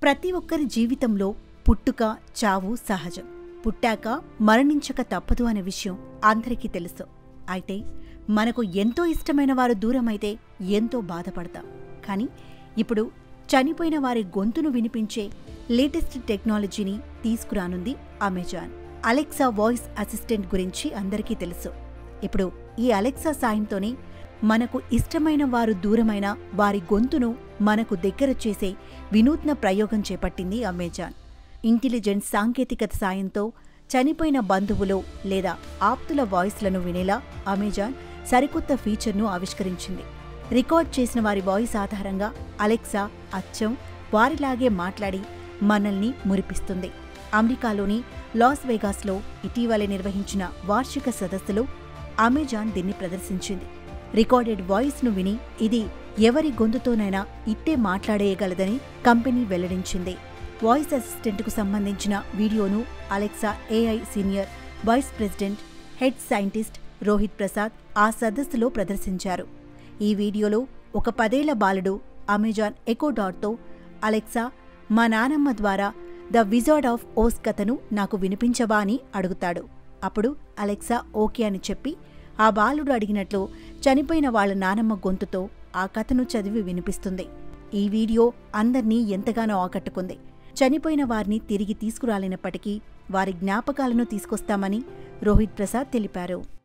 ప్రతి ఒక్కరి జీవితంలో పుట్టుక చావు సహజం. పుట్టాక మరణించక తప్పదు అనే విషయం అందరికీ తెలుసు. అయితే మనకు ఎంతో ఇష్టమైన వారు దూరమైతే ఎంతో బాధపడతాం. కానీ ఇప్పుడు చనిపోయిన వారి గొంతును వినిపించే లేటెస్ట్ టెక్నాలజీని తీసుకురానుంది అమెజాన్. అలెక్సా వాయిస్ అసిస్టెంట్ గురించి అందరికీ తెలుసు. ఇప్పుడు ఈ అలెక్సా సాయంతోనే మనకు ఇష్టమైన వారు దూరమైన వారి గొంతును మనకు దగ్గర చేసే వినూత్న ప్రయోగం చేపట్టింది అమెజాన్. ఇంటెలిజెంట్ సాంకేతికత సాయంతో చనిపోయిన బంధువులు లేదా ఆప్తుల వాయిస్లను వినేలా అమెజాన్ సరికొత్త ఫీచర్ను ఆవిష్కరించింది. రికార్డ్ చేసిన వారి వాయిస్ ఆధారంగా అలెక్సా అచ్చం వారిలాగే మాట్లాడి మనల్ని మురిపిస్తుంది. అమెరికాలోని లాస్ వేగాస్లో ఇటీవలే నిర్వహించిన వార్షిక సదస్సులో అమెజాన్ దీన్ని ప్రదర్శించింది. రికార్డెడ్ వాయిస్ను విని ఇది ఎవరి గొంతుతోనైనా ఇట్టే మాట్లాడేయగలదని కంపెనీ వెల్లడించింది. వాయిస్ అసిస్టెంట్కు సంబంధించిన వీడియోను Alexa AI senior vice president head scientist Rohit Prasad ఆ సదస్సులో ప్రదర్శించారు. ఈ వీడియోలో ఒక 10 ఏళ్ల బాలుడు అమెజాన్ ఎకో డాట్తో అలెక్సా, మా నానమ్మ ద్వారా ద విజార్డ్ ఆఫ్ ఓజ్ కథను నాకు వినిపించవా అని అడుగుతాడు. అప్పుడు అలెక్సా ఓకే అని చెప్పి ఆ బాలుడు అడిగినట్లు చనిపోయిన వాళ్ల నానమ్మ గొంతుతో ఆ కథను చదివి వినిపిస్తుంది. ఈ వీడియో అందర్నీ ఎంతగానో ఆకట్టుకుంది. చనిపోయిన వారిని తిరిగి తీసుకురాలేనప్పటికీ వారి జ్ఞాపకాలను తీసుకొస్తామని రోహిత్ ప్రసాద్ తెలిపారు.